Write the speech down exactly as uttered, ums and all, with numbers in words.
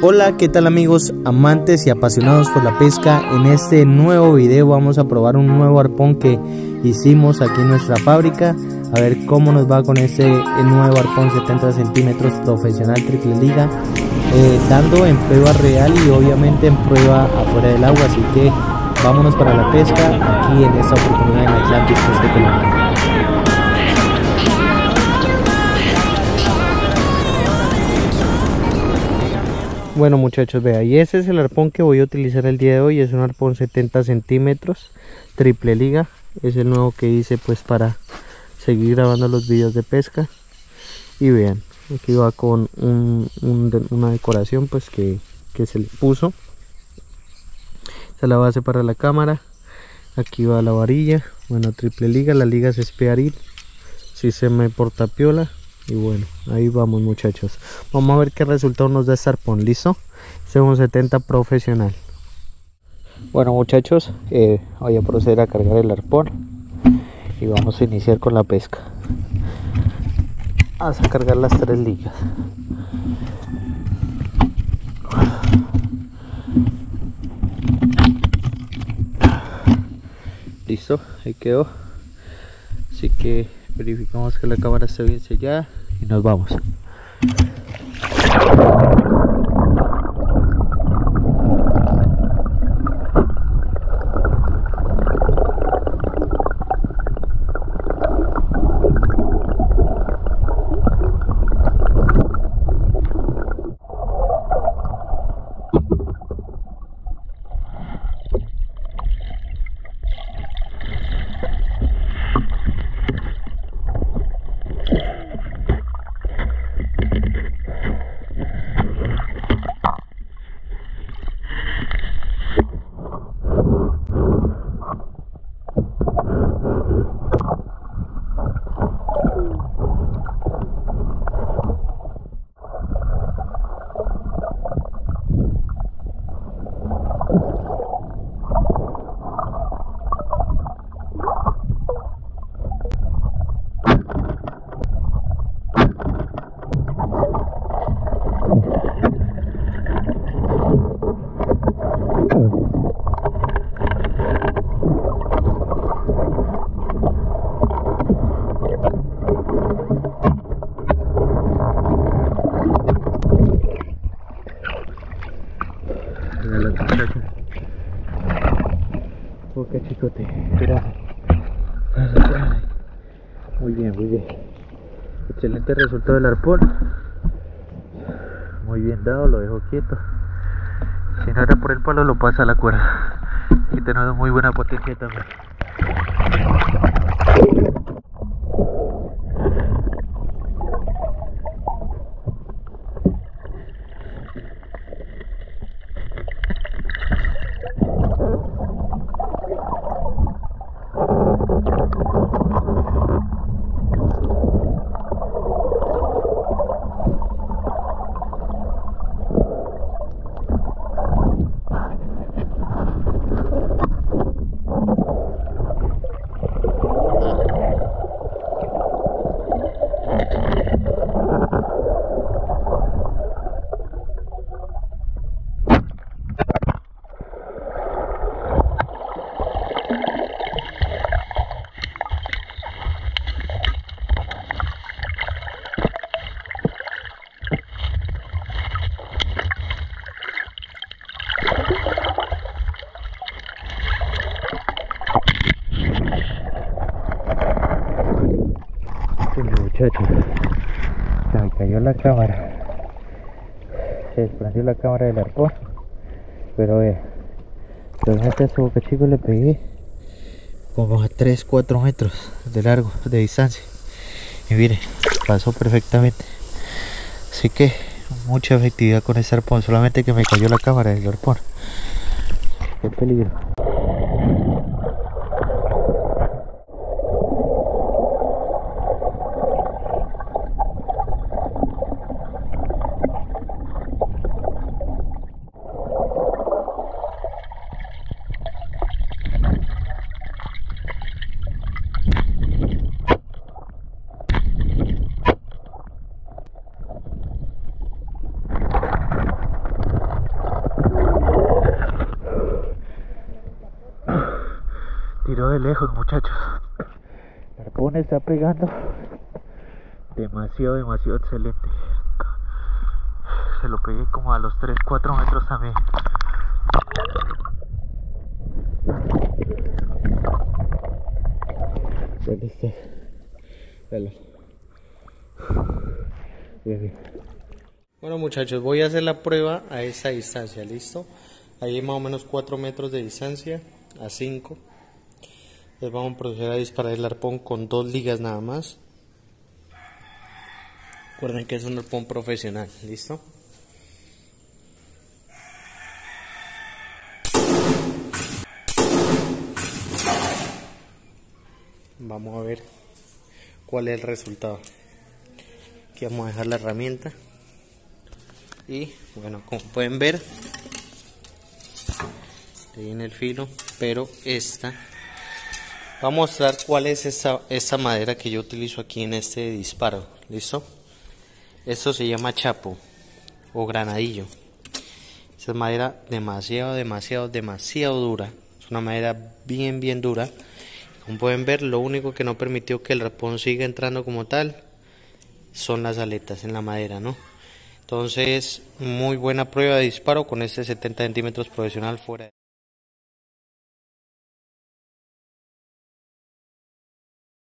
Hola, ¿qué tal amigos amantes y apasionados por la pesca? En este nuevo video vamos a probar un nuevo arpón que hicimos aquí en nuestra fábrica. A ver cómo nos va con este nuevo arpón setenta centímetros profesional triple liga, eh, dando en prueba real y obviamente en prueba afuera del agua. Así que vámonos para la pesca aquí en esta oportunidad en Atlantis Pesca Colombiana. Bueno muchachos, vea, y ese es el arpón que voy a utilizar el día de hoy. Es un arpón setenta centímetros triple liga. Es el nuevo que hice pues para seguir grabando los videos de pesca. Y vean, aquí va con un, un, una decoración pues que, que se le puso. Esta es la base para la cámara. Aquí va la varilla, bueno, triple liga. La liga es Spear-It, sistema de portapiola. Y bueno, ahí vamos muchachos. Vamos a ver qué resultado nos da este arpón. ¿Listo? Este es un setenta profesional. Bueno muchachos, eh, voy a proceder a cargar el arpón y vamos a iniciar con la pesca. Vamos a cargar las tres ligas. Listo, ahí quedó. Así que verificamos que la cámara esté bien sellada y nos vamos. Oh, qué chicote. Mira. Muy bien, muy bien. Excelente resultado del arpón. Muy bien dado, lo dejo quieto. Si no era por el palo, lo pasa a la cuerda. Y tenemos muy buena potencia también. Muchachos, se me cayó la cámara, se desprendió la cámara del arpón, pero vea, realmente a su boca chico le pegué como a tres cuatro metros de largo, de distancia, y miren, pasó perfectamente. Así que mucha efectividad con este arpón, solamente que me cayó la cámara del arpón. Qué peligro. de lejos, muchachos. El arpón está pegando demasiado, demasiado excelente. Se lo pegué como a los tres, cuatro metros también. ¿Dónde está? Dale. Bien, bien. Bueno, muchachos, voy a hacer la prueba a esa distancia, ¿listo? Ahí hay más o menos cuatro metros de distancia, a cinco. Entonces vamos a proceder a disparar el arpón con dos ligas nada más. Recuerden que es un arpón profesional, ¿listo? Vamos a ver cuál es el resultado. Aquí vamos a dejar la herramienta. Y bueno, como pueden ver, ahí en el filo, pero esta va a mostrar cuál es esta, esta madera que yo utilizo aquí en este disparo. ¿Listo? Esto se llama chapo o granadillo. Esta es madera demasiado, demasiado, demasiado dura. Es una madera bien, bien dura. Como pueden ver, lo único que no permitió que el arpón siga entrando como tal son las aletas en la madera, ¿no? Entonces, muy buena prueba de disparo con este setenta centímetros profesional fuera.